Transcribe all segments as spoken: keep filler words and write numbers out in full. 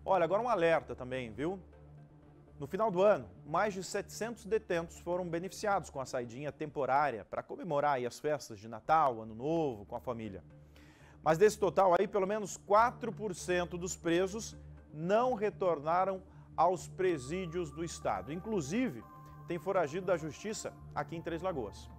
Olha, agora um alerta também, viu? No final do ano, mais de setecentos detentos foram beneficiados com a saidinha temporária para comemorar aí as festas de Natal, Ano Novo, com a família. Mas desse total aí, pelo menos quatro por cento dos presos não retornaram aos presídios do estado. Inclusive, tem foragido da justiça aqui em Três Lagoas.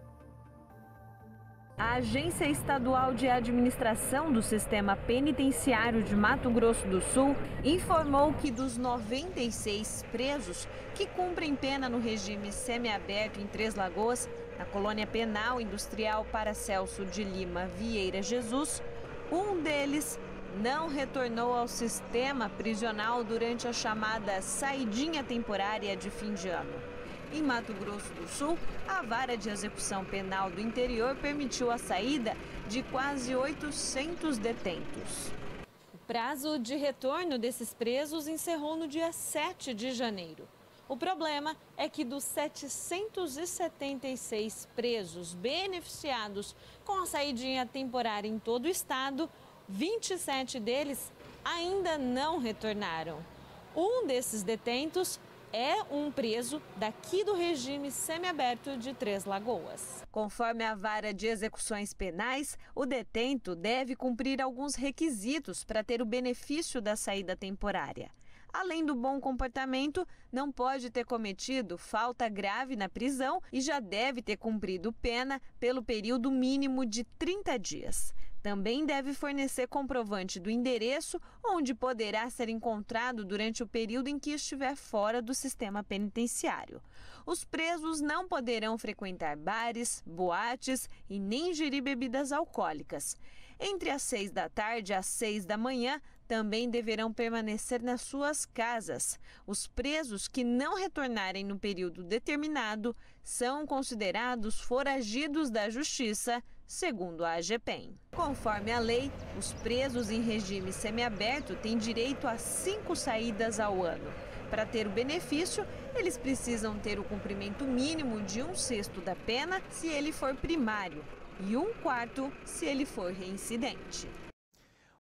A Agência Estadual de Administração do Sistema Penitenciário de Mato Grosso do Sul informou que dos noventa e seis presos que cumprem pena no regime semiaberto em Três Lagoas, na colônia penal industrial Paracelso de Lima Vieira Jesus, um deles não retornou ao sistema prisional durante a chamada saidinha temporária de fim de ano. Em Mato Grosso do Sul, a Vara de Execução Penal do Interior permitiu a saída de quase oitocentos detentos. O prazo de retorno desses presos encerrou no dia sete de janeiro. O problema é que dos setecentos e setenta e seis presos beneficiados com a saidinha temporária em todo o estado, vinte e sete deles ainda não retornaram. Um desses detentos é um preso daqui do regime semiaberto de Três Lagoas. Conforme a Vara de Execuções Penais, o detento deve cumprir alguns requisitos para ter o benefício da saída temporária. Além do bom comportamento, não pode ter cometido falta grave na prisão e já deve ter cumprido pena pelo período mínimo de trinta dias. Também deve fornecer comprovante do endereço onde poderá ser encontrado durante o período em que estiver fora do sistema penitenciário. Os presos não poderão frequentar bares, boates e nem ingerir bebidas alcoólicas. Entre as seis da tarde às seis da manhã, também deverão permanecer nas suas casas. Os presos que não retornarem no período determinado são considerados foragidos da Justiça, segundo a AGPEM. Conforme a lei, os presos em regime semiaberto têm direito a cinco saídas ao ano. Para ter o benefício, eles precisam ter o cumprimento mínimo de um sexto da pena se ele for primário e um quarto se ele for reincidente.